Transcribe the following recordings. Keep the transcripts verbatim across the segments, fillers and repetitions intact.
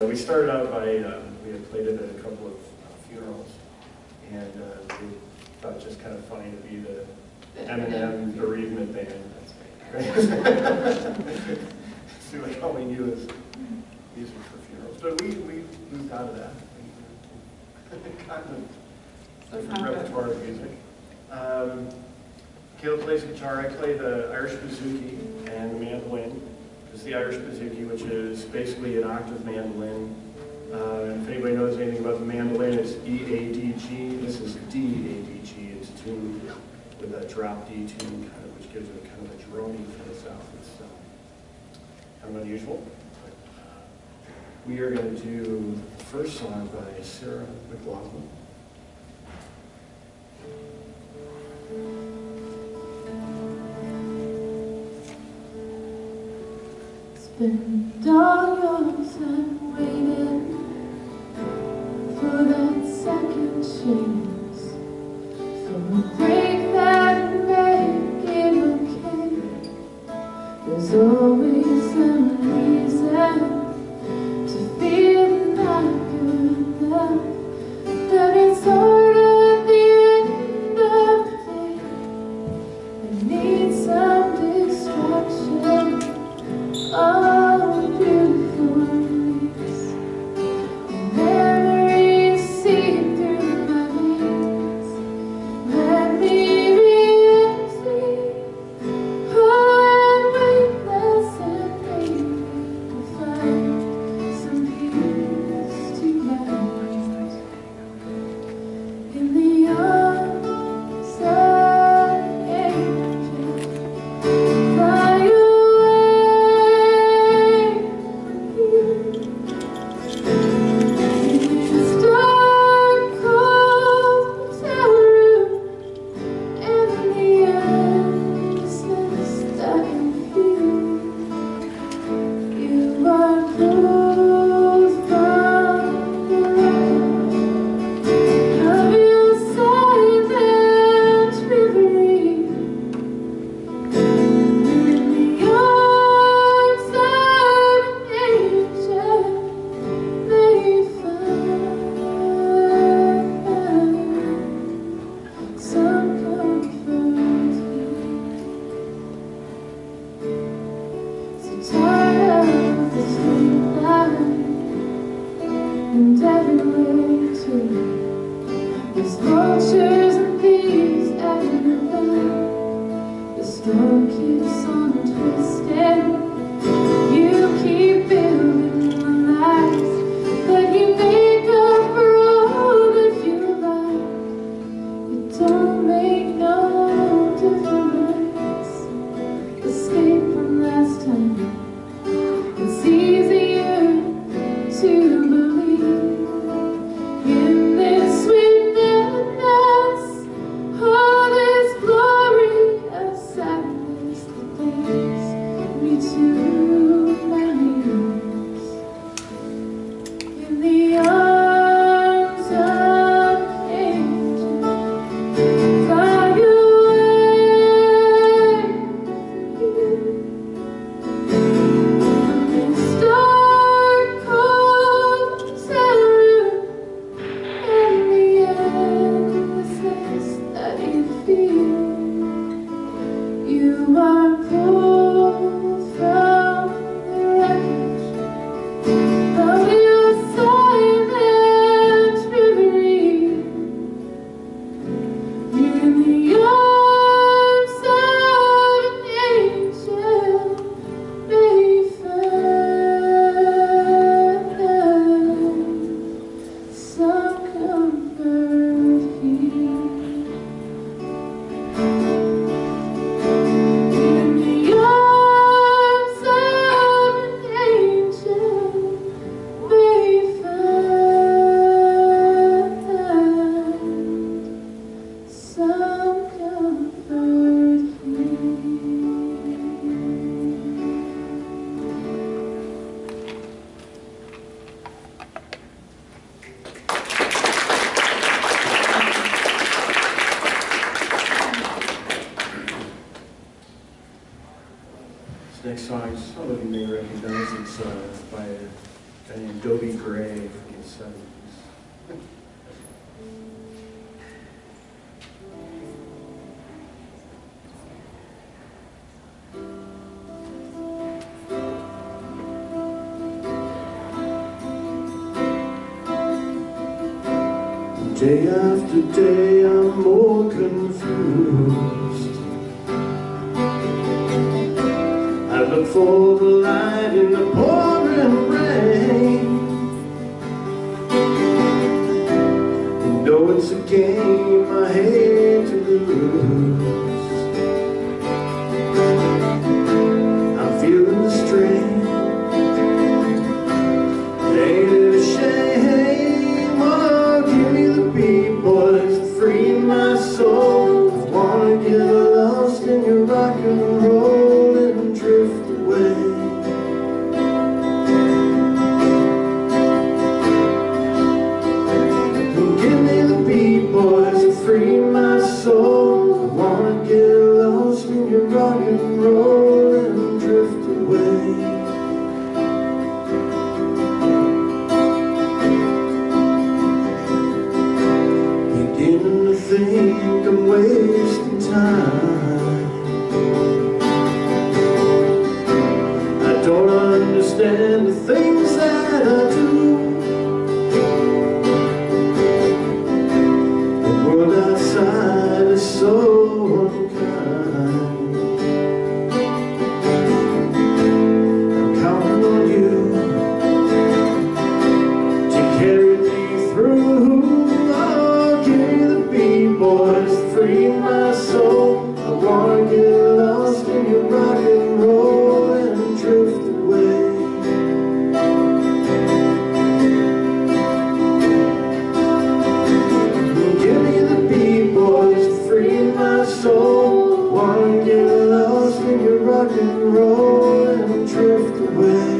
We started out by, uh, we had played it at a couple of uh, funerals, and uh, we thought it just kind of funny to be the M and M bereavement band. That's right. See, like all we knew is music for funerals, but we, we moved out of that. We got the repertoire of music. Um, Caleb plays guitar, I play the Irish bouzouki and the mandolin. It's the Irish bouzouki, which is basically an octave mandolin. Uh, if anybody knows anything about the mandolin, it's E A D G. This is D A D G. It's tuned with a drop D tune, kind of, which gives it a kind of a droney kind of sound. It's uh, kind of unusual. But, uh, we are going to do the first song by Sarah McLaughlin. Spend all your time waiting for that second chance, for a break that make it okay. There's always some reason to feel not good enough, that it's hard at the end of the day. I need some distraction. Oh, beautiful release. Memories seep through my veins. Let me be empty, oh, and weightless, and maybe we'll find some peace tonight. In the arms of angels, fly next song, some of you may recognize. It's uh, by guy named Dobie Gray from the seventies. Day after day I'm more confused. I look for the light in the pouring rain, and though it's a game I hate to lose, I'm feeling the strain. Ain't it a shame? Oh, give me the beat, boys, to free my soul. I wanna get lost in your rock and roll and drift away. Give me the beat, boys, to free my soul. I wanna get lost in your rock and roll and drift away. Beginning to think I'm wasting time. I don't understand the things that I do. The world outside is so unkind. I'm counting on you to carry me through. Boys, free my soul. I wanna get lost in your rock and roll and drift away. Give me the beat, boys, free my soul. Wanna get lost in your rock and roll and drift away.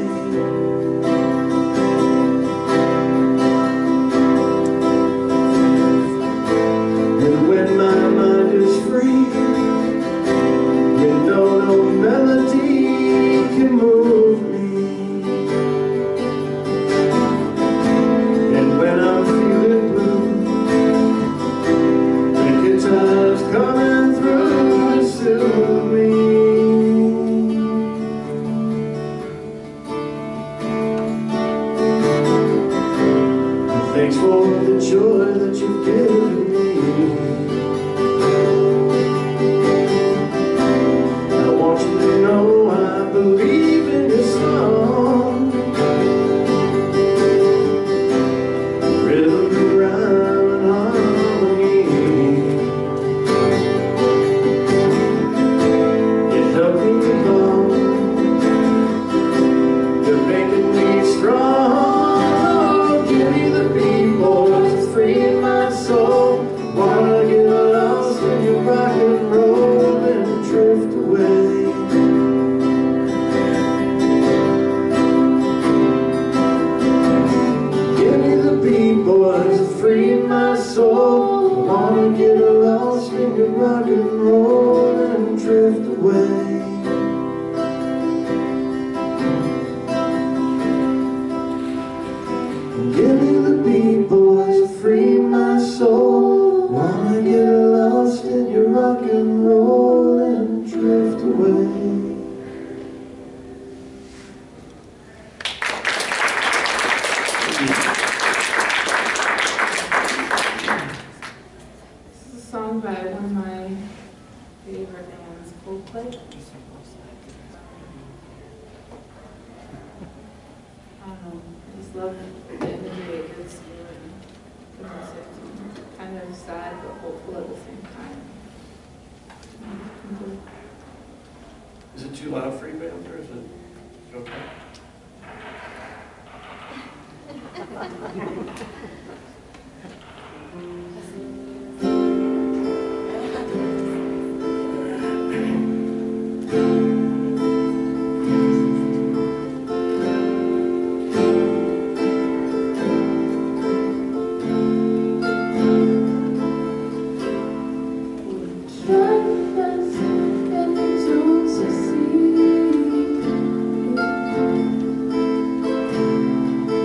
Thanks for the joy that you've given me. I want you to know I believe in this song. Rhythm, rhyme, and harmony. It helped me along. You're making me strong. Free my soul. Wanna get lost in your rock and roll and drift away. Give me the beat, boys, free my soul. Wanna get lost in your rock and roll and drift away. Give me the beat, boys, free my soul. Wanna get lost in your rock and roll and drift away. This is a song by one of my favorite bands, Coldplay. I don't know, I just love the imagery it gives you and the music. Kind of sad but hopeful at the same time. Is it too loud for you, band, or is it okay? Don't succeed.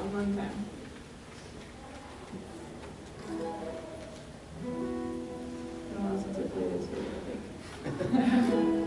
one more time. I don't know since I played it too, I think.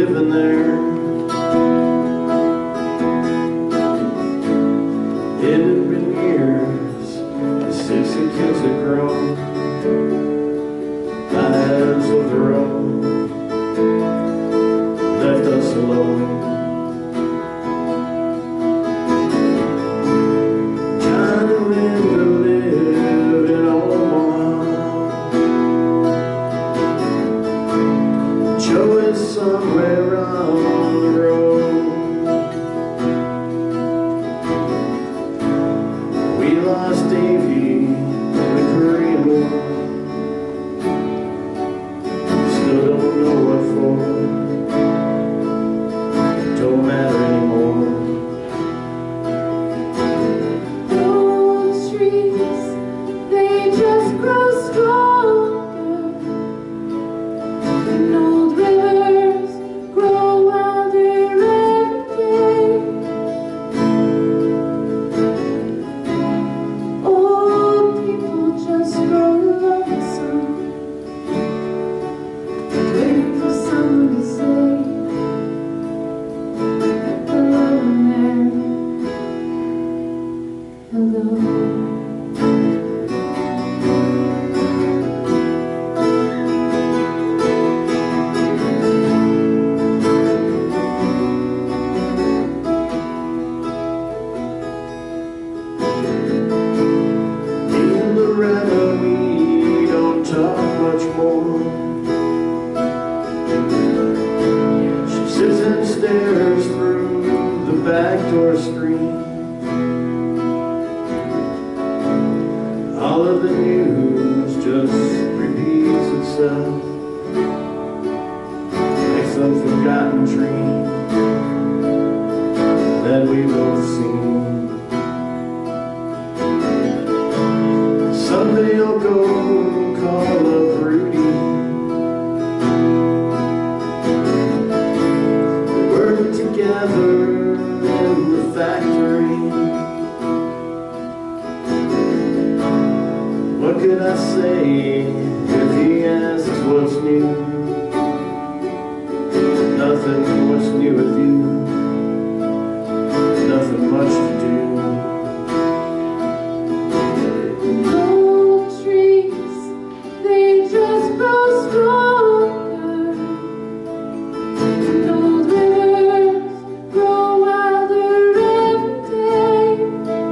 In been years, the sixty kids have grown, lives of their own, left us alone. John and Linda live in Omaha. Joe is somewhere on the road. We lost Davy in the Korean War. Still don't know what for. Don't matter anymore. Old trees, they just grow stronger, and old rivers grow wilder every day. Old people just grow lonesome, waiting for someone to say hello in there, hello. Me and Loretta, we don't talk much more. She sits and stares through the back door screen. All of the news just repeats itself like some forgotten dream that we both seen. Someday I'll go call up Rudy. We worked together in the factory. What could I say if he asks what's new? Nothing, what's new with you? Nothing much to do. Old trees, they just grow stronger, and old rivers grow wilder every day.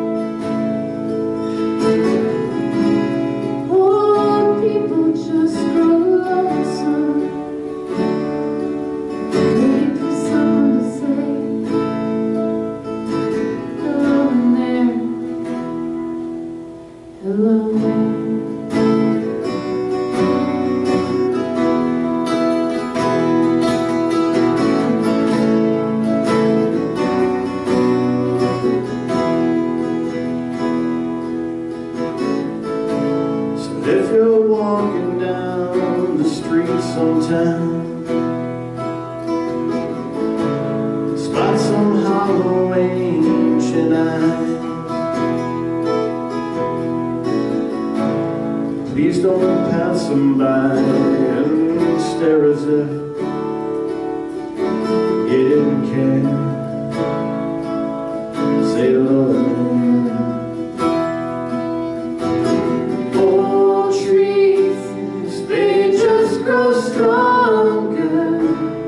Old people just grow lonesome, waiting for someone to say hello in there, hello. So if you're walking down the street sometime, spot some hollow ancient eye, please don't pass them by and stare as if you didn't care. Say hello in there. Old trees, they just grow stronger.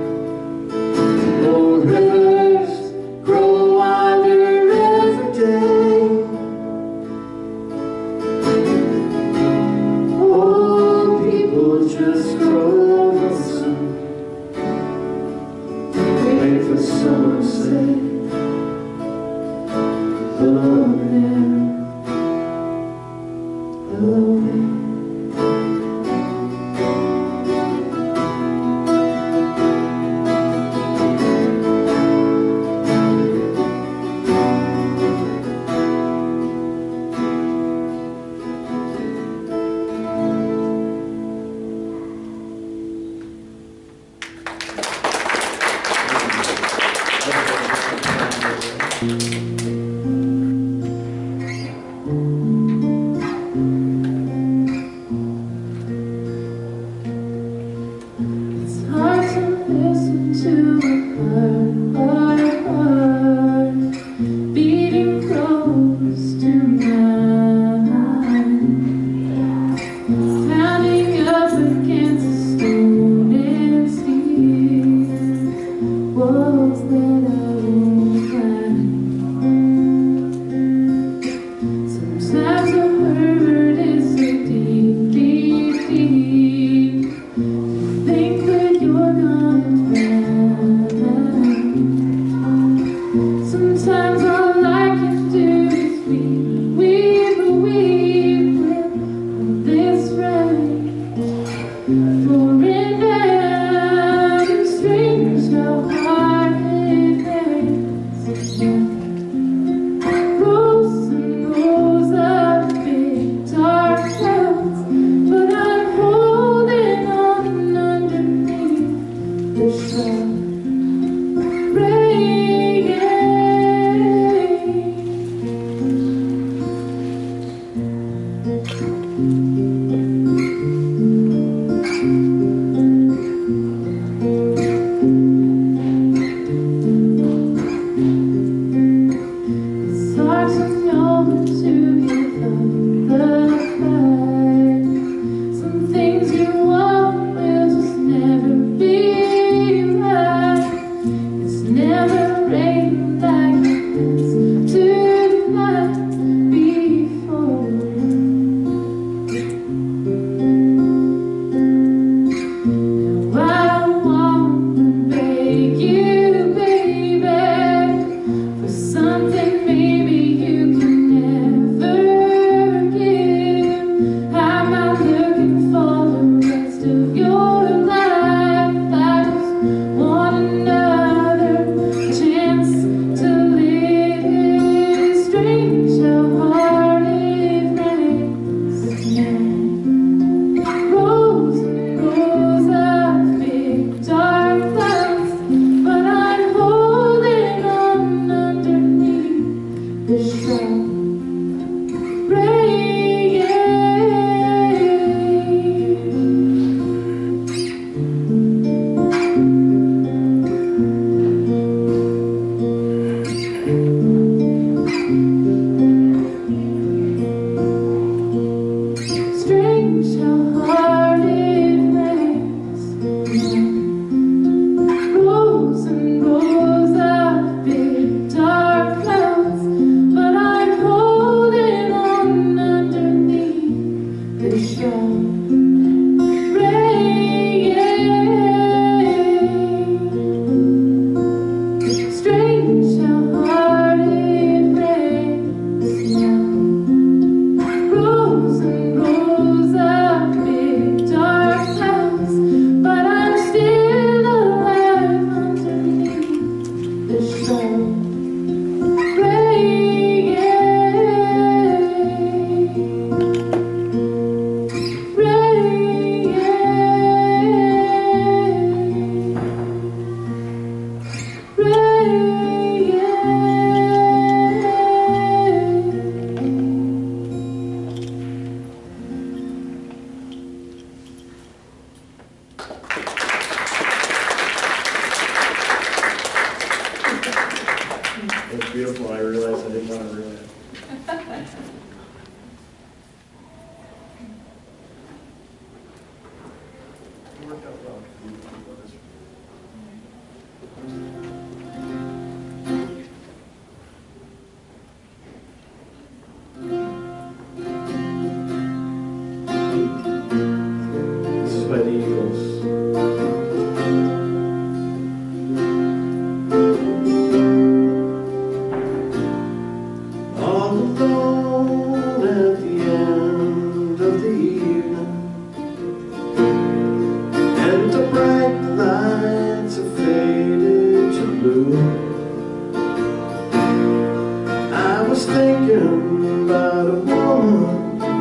Old rivers grow wilder every day. Old people just grow lonesome,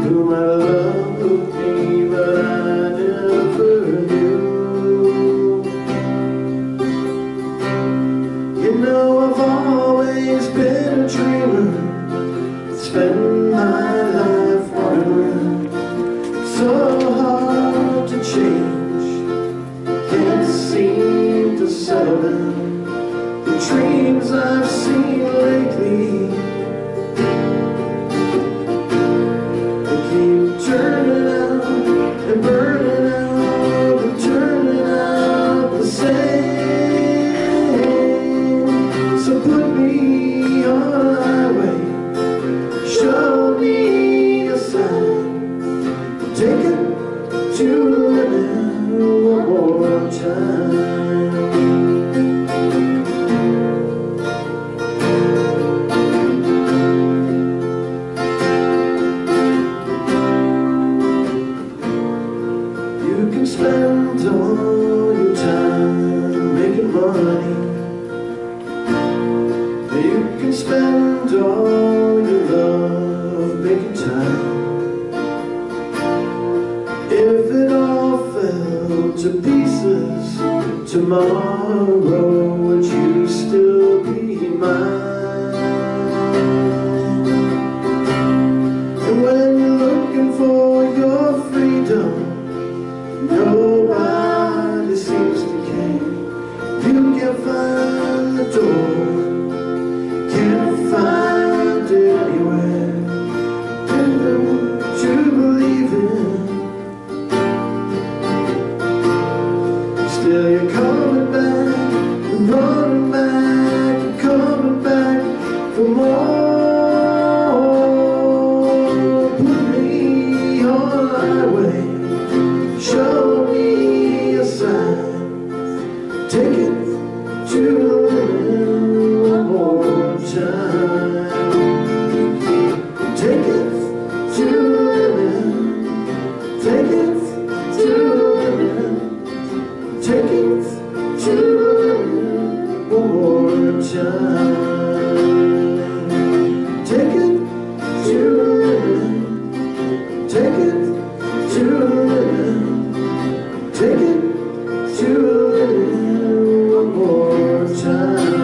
who might love me, but I never knew. You know I've always been a dreamer, spend my life wondering, so hard to change, can't seem to settle down. The dreams I've seen lately, they keep turning out and burning out and turning out the same. So put me on a highway, show me a sign, take it to the limit one more time. You can spend all your time making money, you can spend all your love making time. If it all fell to pieces tomorrow, would you still be mine? And when you're looking for your freedom, nobody seems to care. You can't find the door, can't find it anywhere. Nothing to believe in, still you're coming back, and running back, and coming back for more. Put me on a highway, show me a sign, take it to the limit one more time. Take it to the limit, take it to the limit, take it to the limit one more time. Take it to the limit, take it to the limit, take it to the limit one more time.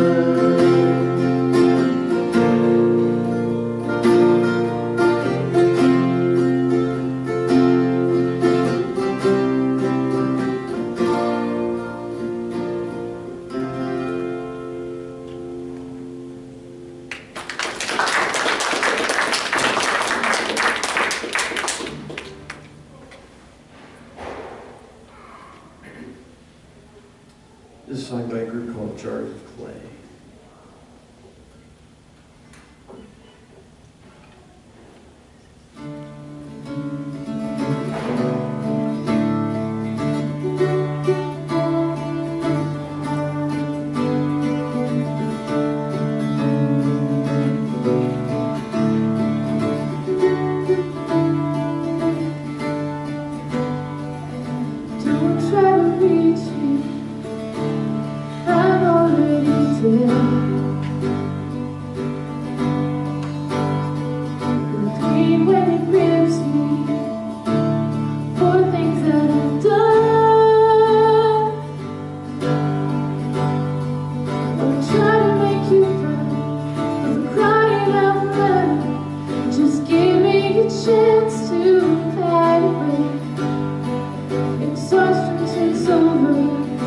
This is sung by a group called Jars of Clay. Don't try to reach me, I'm already dead. The pain when it grips me for the things that I've done. I'll try to make you proud of the crying out loud. Just give me a chance to hide away. Exhaustion takes over,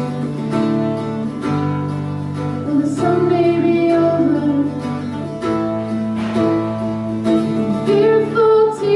and the sun may be over. Fearful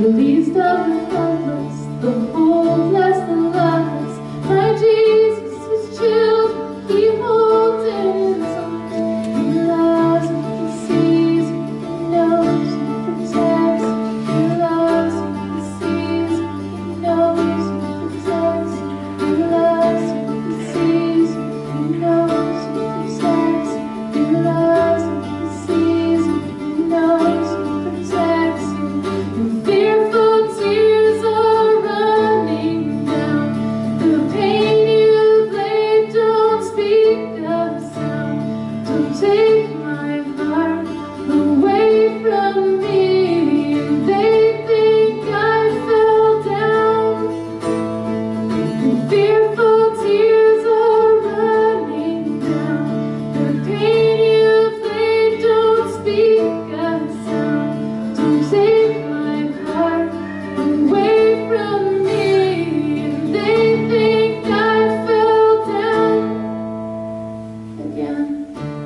released of the helpless, the hopeless, the loveless. My Jesus was children he holds in his arms. He loves you, he sees you, he knows you, protects you. He loves you, he sees you, he knows you, protects you. He loves you, he sees you, he knows you, protects you. He loves you, he sees you, he knows you, protects you. And fearful tears are running down. The pain you've laid, don't speak a sound. Don't take my heart away from me. And they think I fell down. And fearful tears are running down. The pain you've laid, don't speak a sound. Don't take my heart away from me. And they think I fell down again.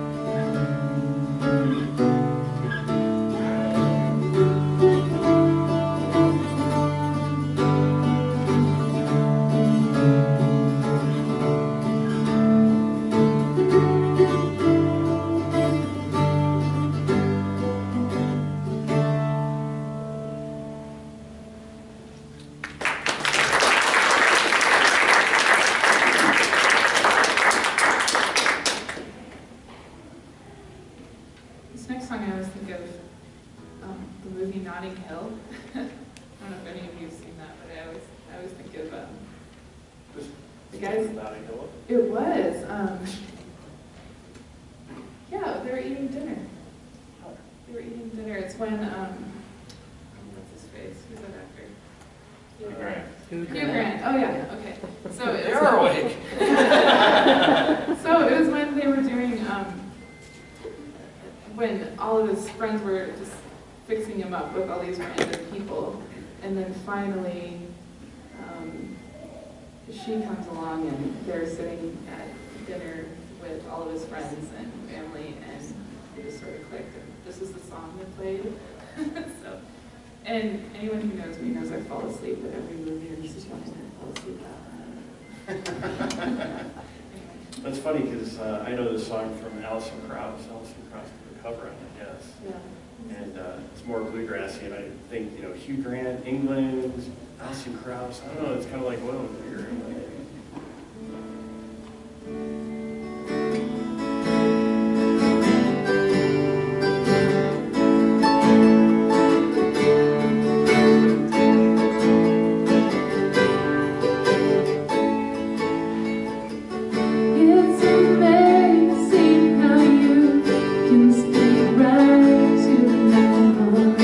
This next song I always think of um, the movie Notting Hill. I don't know if any of you have seen that, but I always I always think of um, This- The guys- Not a hill. it was um, yeah they were eating dinner. They were eating dinner. It's when um, what's his face? Who's that actor? Hugh Grant. Hugh Grant. Oh yeah. Okay. So it They was are awake. So it was when they were doing, um, when all of his friends were just fixing him up with all these random people, and then finally um, she comes along and they're sitting at dinner with all of his friends and family, and they just sort of clicked, and this is the song that played. So, and anyone who knows me knows I fall asleep at every movie, and this is one I fall asleep at. That's funny because uh, I know this song from Alison Krauss. Alison Krauss did a cover on it, yes. Yeah. And uh, it's more bluegrassy, and I think, you know, Hugh Grant, England, Alison Krauss, I don't know, it's kind of like oil and beer. It's amazing how you can speak right to my heart.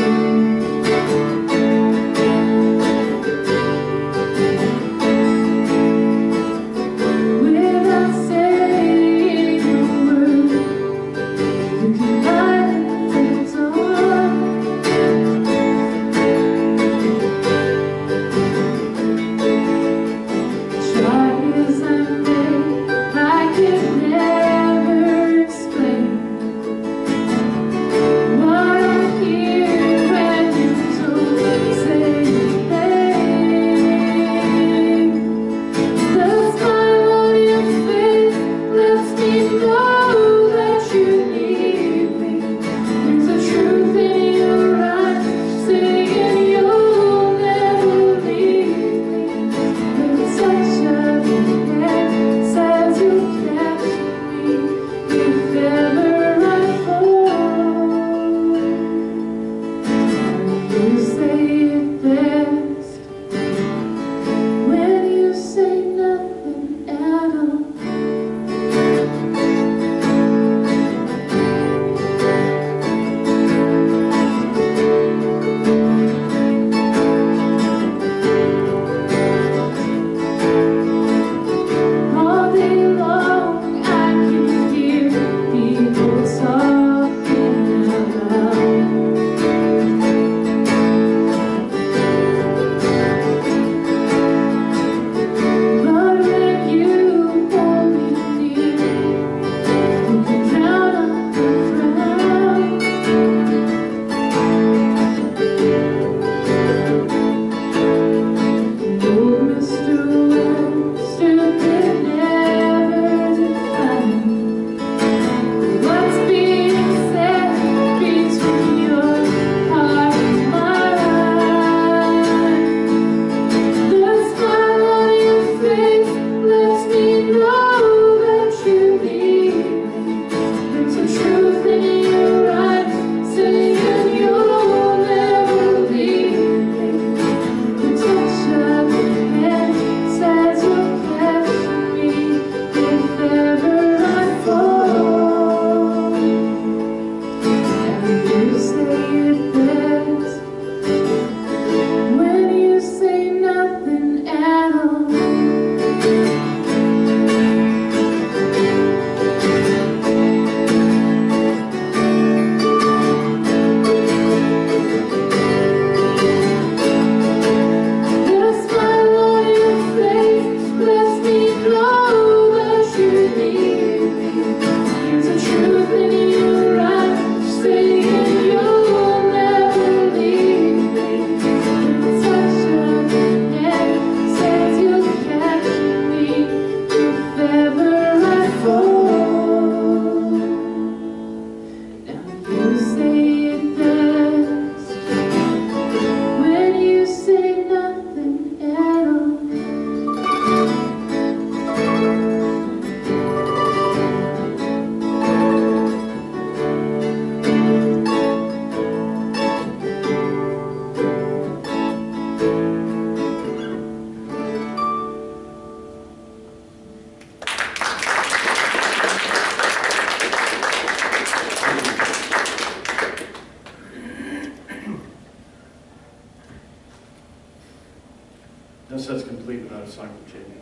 Unless that's complete without a song from Jamie.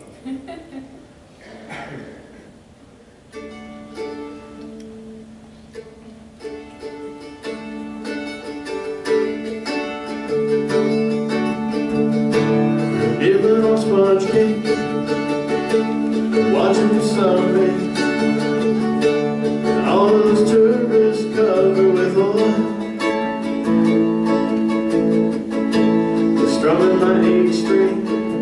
Dipping on sponge cake, watching the sunbathe, and all those tourists covered with oil, strumming my eight string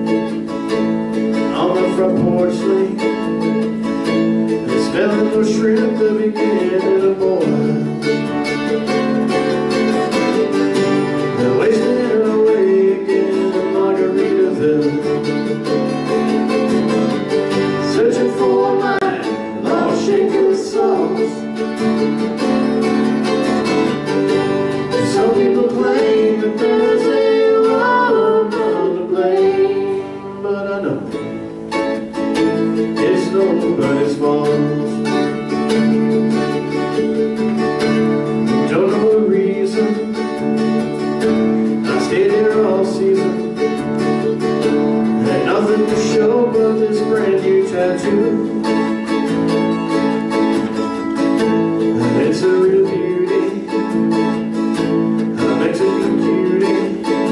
on the front porch lane, and smelling those shrimp that began to boil. They're wasting away again in Margaritaville, searching for my lost shaker sauce. Some people claim that there's a woman to blame, but I know it's nobody's fault. Don't know the reason I stayed here all season. Had nothing to show but this brand new tattoo. And it's a real beauty, a Mexican cutie.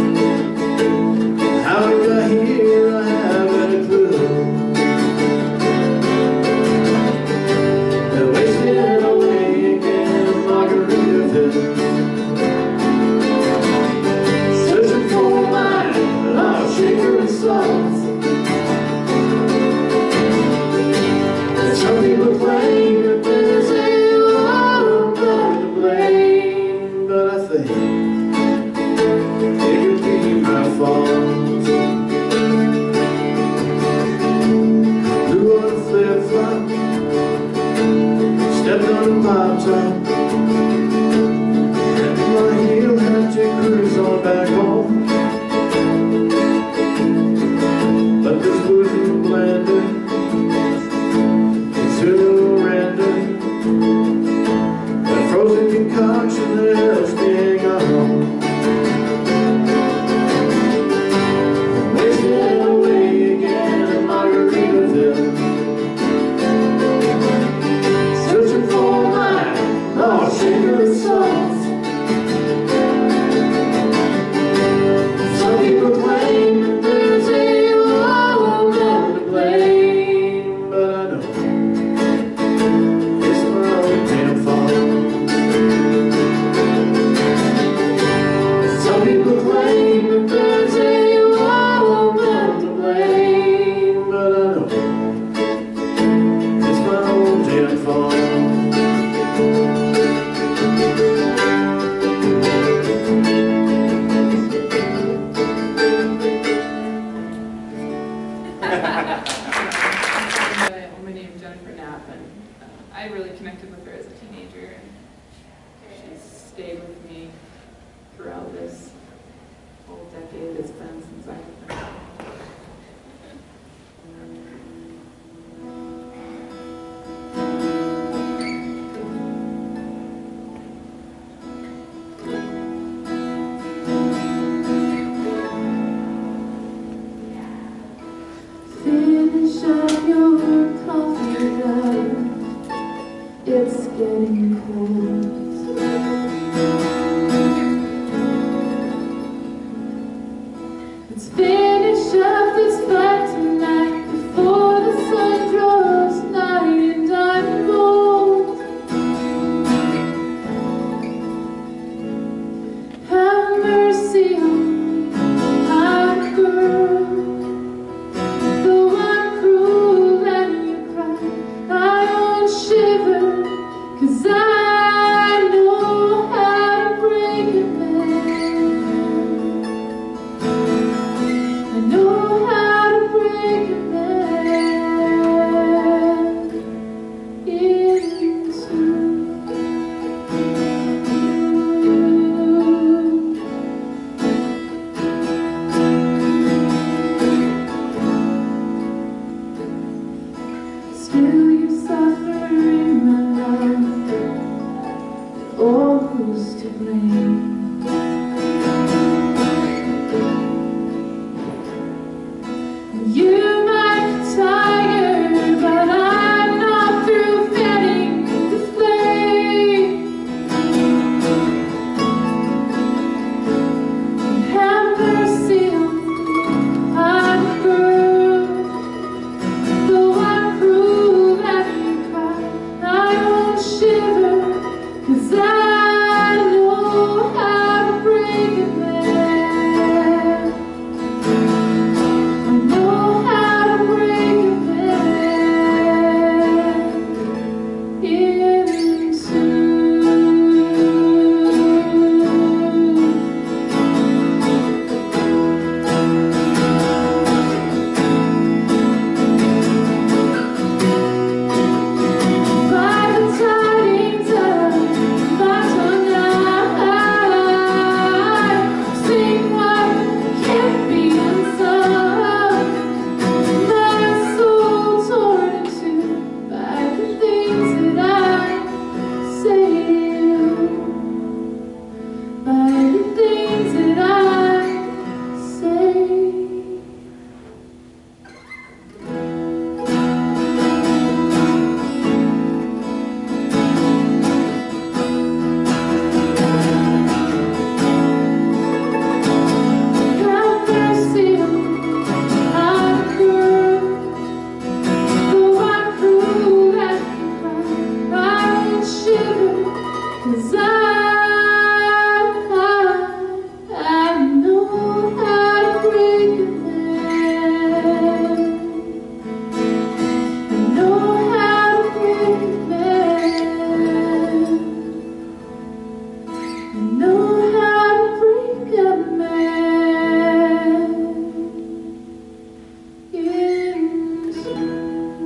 How I got here, I haven't a clue. They're wasting away again in Margaritaville, searching for my lost shaker and salt. And some people claim that there's a woman to blame, but I think it could be my fault. Blew on a flip-flop, stepped on a pop top, and my heel had to cruise on back home. But this wooden blender is too random, that frozen concoction that helps me hang on. Wasting away again in Margaritaville, searching for my lost shaker and salt. Some people claim that there's a woman to blame, but I know it's my own damn fault. Some people claim that there's a woman to blame, but I know it's my own damn fault. A woman named Jennifer Knapp, and uh, I really connected with her as a teenager, and she's stayed with me throughout this whole decade it's been since I've been here. Finish up your coffee, love. It's getting cold. Let's finish up this fight tonight before the sun draws night and diamond gold. Have mercy on me, my girl. Though I'm cruel and you cry, I won't shiver, 'cause I know how to break a man. I know how to break a man in two. Still you suffer in my love, oh, who's to blame? know how to break a man in two.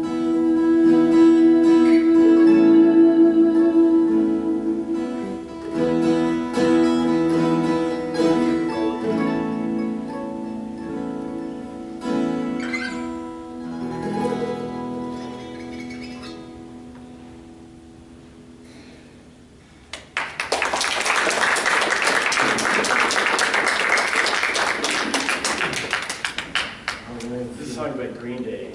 This is a song by Green Day.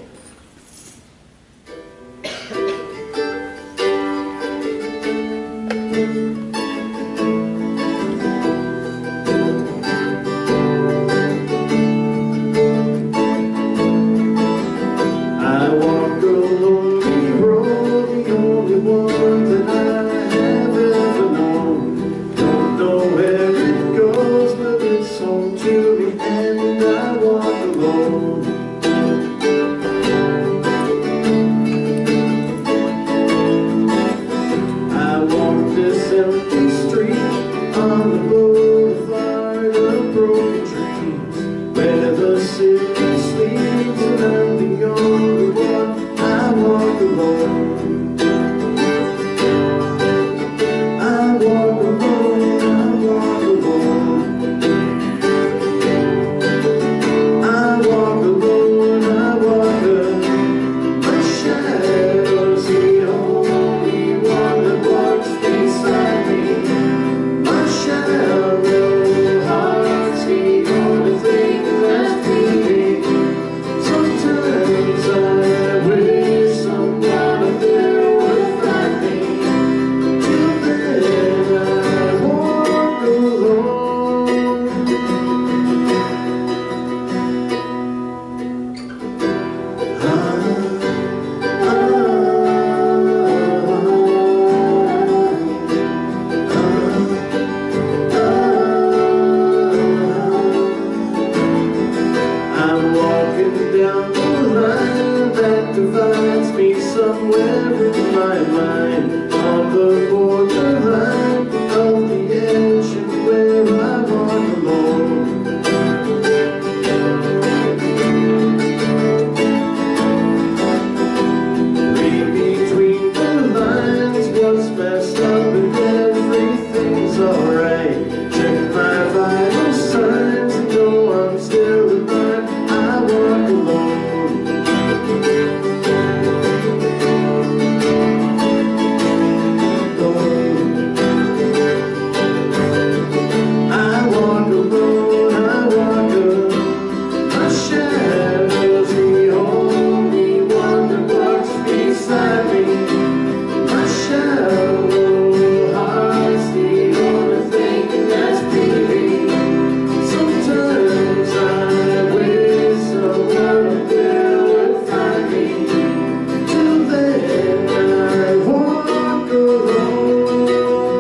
I walk a lonely road, the only one that I have ever known. Don't know where it goes, but it's home to me, and I walk alone. I walk this empty street on the boulevard of broken dreams, where the city sleeps and I'm the only one. I walk alone. I walk alone. I walk alone. I walk alone. I walk alone. My shadow's the only one that walks beside me. My shallow heart's the only thing that's beating. Sometimes I wish someone up there would find me. Till then I walk alone. Ah, I'm walking down the line that divides me somewhere in my mind, on the borderline of the edge and where I walk alone. Read between the lines what's messed up and everything's alright. Check my vital signs and know I'm still alive. I walk alone. I walk alone. I walk alone. My shadow's the only one that walks beside me. My shallow heart's the only thing that's beating. Sometimes I wish someone up there would find me. Till then I walk alone.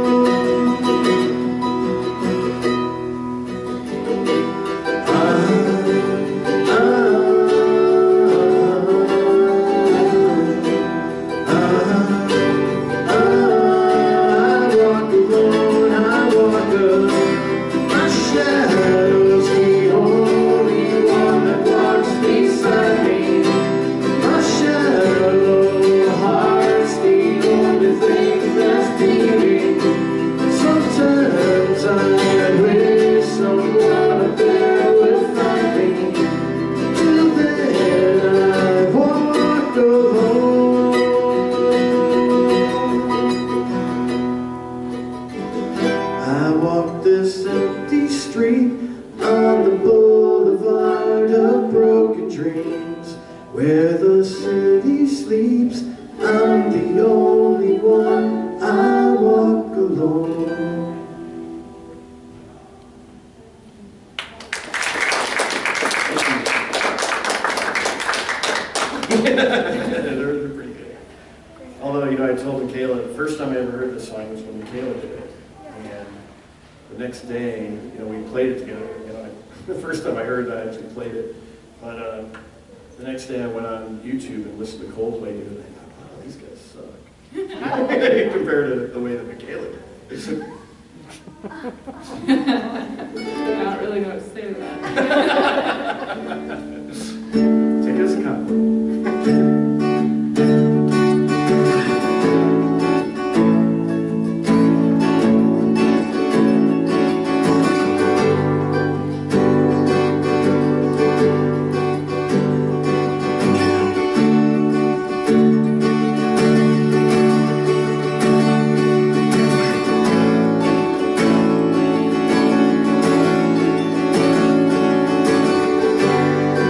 Ah, ah, ah, I walk alone. I walk alone. My shadow's the only one that walks beside me. My shallow heart's the only thing that's beating. Sometimes I wish someone up there would find me. Till then I walk alone. I walk this empty street on the boulevard of broken dreams, where the city sleeps. I'm the only one. I walk alone. They're pretty good. Although, you know, I told Michaela, the first time I ever heard this song was when Michaela did it. And the next day, you know, we played it together. You know, I, the first time I heard it, I actually played it. But uh, the next day I went on YouTube and listened to Coldplay, and I thought, wow, these guys suck. Compared to the way that Michaela did. I don't really know what to say to that. Take us a cup. Thank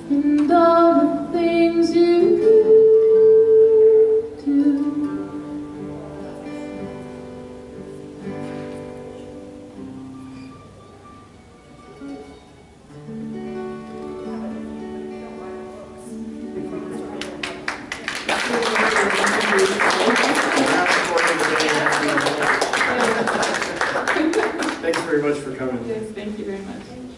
and all the things you do. Thanks very much for coming. Yes, thank you very much.